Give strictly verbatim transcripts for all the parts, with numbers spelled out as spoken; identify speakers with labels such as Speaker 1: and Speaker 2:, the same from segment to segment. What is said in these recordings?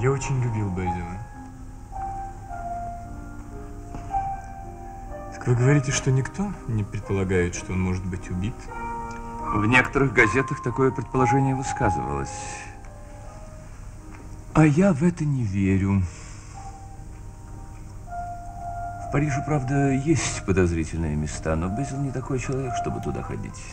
Speaker 1: Я очень любил Безила. Так вы говорите, что никто не предполагает, что он может быть убит?
Speaker 2: В некоторых газетах такое предположение высказывалось. А я в это не верю. В Париже, правда, есть подозрительные места, но Безил не такой человек, чтобы туда ходить.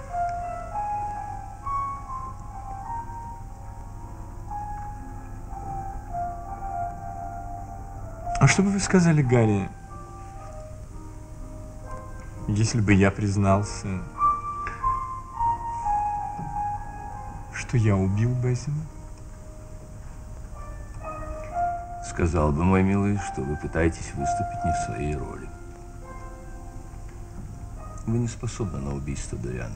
Speaker 1: А что бы вы сказали, Гарри, если бы я признался, что я убил Безила?
Speaker 2: Сказал бы, мой милый, что вы пытаетесь выступить не в своей роли. Вы не способны на убийство, Дориан.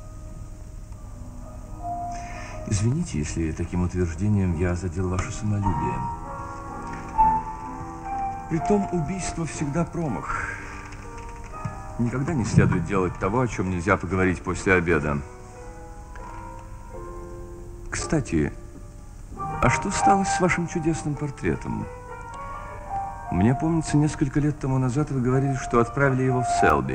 Speaker 2: Извините, если таким утверждением я задел ваше самолюбие. Притом убийство всегда промах. Никогда не следует делать того, о чем нельзя поговорить после обеда. Кстати, а что стало с вашим чудесным портретом? Мне помнится, несколько лет тому назад вы говорили, что отправили его в Селби.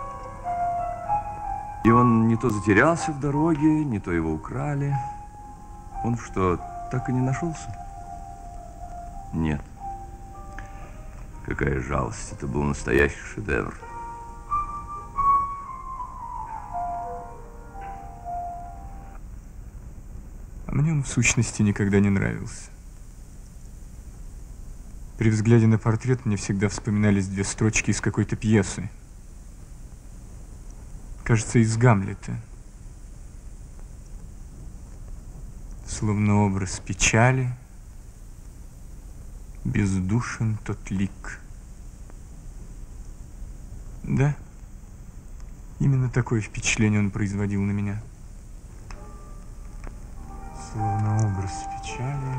Speaker 2: И он не то затерялся в дороге, не то его украли. Он что, так и не нашелся? Нет. Какая жалость, это был настоящий шедевр.
Speaker 1: А мне он в сущности никогда не нравился. При взгляде на портрет мне всегда вспоминались две строчки из какой-то пьесы. Кажется, из Гамлета. Словно образ печали, бездушен тот лик. Да, именно такое впечатление он производил на меня. Словно образ печали,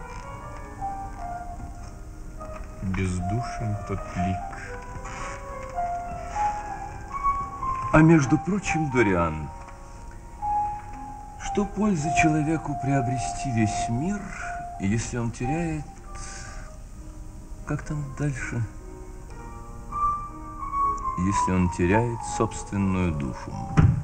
Speaker 1: бездушен тот лик.
Speaker 2: А между прочим, Дориан, что пользы человеку приобрести весь мир, если он теряет, как там дальше, если он теряет собственную душу?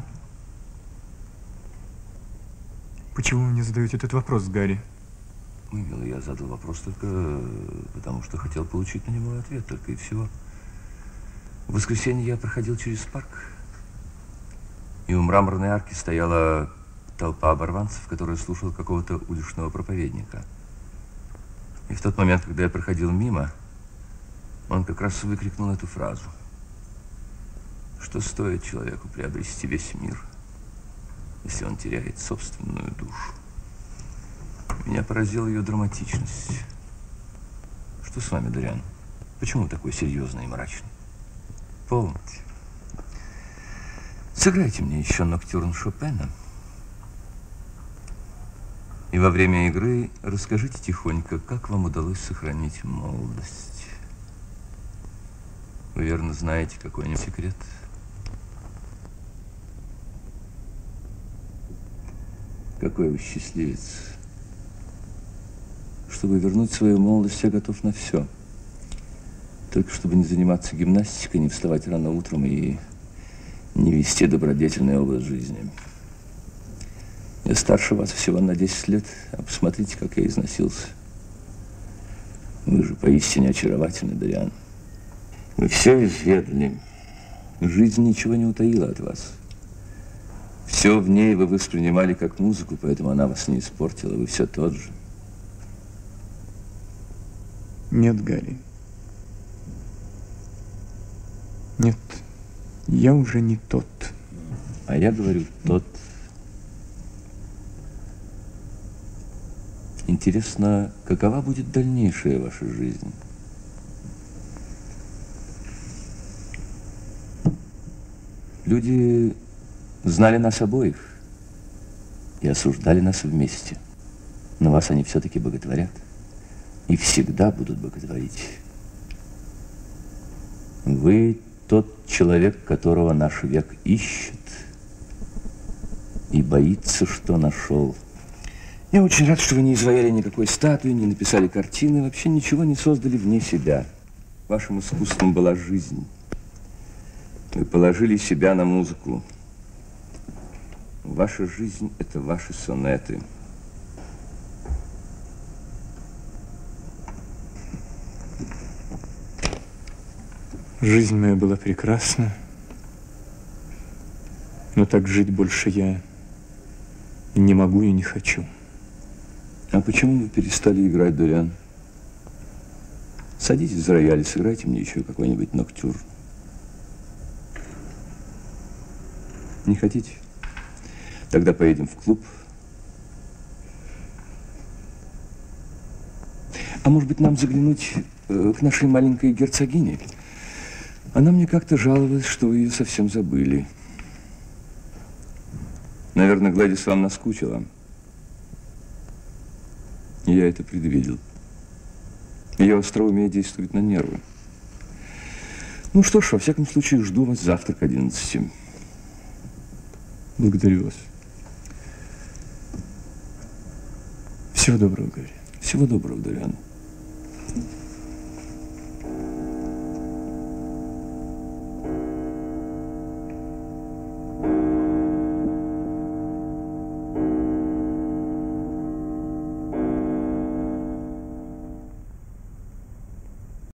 Speaker 1: Почему вы мне задаете этот вопрос, Гарри?
Speaker 2: Мой милый, я задал вопрос только потому, что хотел получить на него ответ, только и всего. В воскресенье я проходил через парк, и у мраморной арки стояла толпа оборванцев, которая слушала какого-то уличного проповедника. И в тот момент, когда я проходил мимо, он как раз выкрикнул эту фразу. Что стоит человеку приобрести весь мир, если он теряет собственную душу? Меня поразила ее драматичность. Что с вами, Дориан? Почему вы такой серьезный и мрачный? Полноте. Сыграйте мне еще ноктюрн Шопена. И во время игры расскажите тихонько, как вам удалось сохранить молодость. Вы, верно, знаете какой-нибудь секрет? Какой вы счастливец. Чтобы вернуть свою молодость, я готов на все. Только чтобы не заниматься гимнастикой, не вставать рано утром и не вести добродетельный образ жизни. Я старше вас всего на десять лет, а посмотрите, как я износился. Вы же поистине очаровательный, Дориан. Вы все изведали. Жизнь ничего не утаила от вас. Все в ней вы воспринимали как музыку, поэтому она вас не испортила. Вы все тот же.
Speaker 1: Нет, Гарри. Нет, я уже не тот.
Speaker 2: А я говорю, тот. Интересно, какова будет дальнейшая ваша жизнь? Люди знали нас обоих и осуждали нас вместе. Но вас они все-таки боготворят и всегда будут боготворить. Вы тот человек, которого наш век ищет и боится, что нашел. Я очень рад, что вы не изваяли никакой статуи, не написали картины, вообще ничего не создали вне себя. Вашим искусством была жизнь. Вы положили себя на музыку. Ваша жизнь – это ваши сонеты.
Speaker 1: Жизнь моя была прекрасна, но так жить больше я не могу и не хочу.
Speaker 2: А почему вы перестали играть, Дориан? Садитесь за рояль и сыграйте мне еще какой-нибудь ноктюр. Не хотите? Тогда поедем в клуб. А может быть, нам заглянуть э, к нашей маленькой герцогине? Она мне как-то жаловалась, что вы ее совсем забыли. Наверное, Глэдис вам наскучила. Я это предвидел. Ее остроумие действует на нервы. Ну что ж, во всяком случае, жду вас завтра к одиннадцати.
Speaker 1: Благодарю вас. Всего доброго, Гарри.
Speaker 2: Всего доброго, Дориан.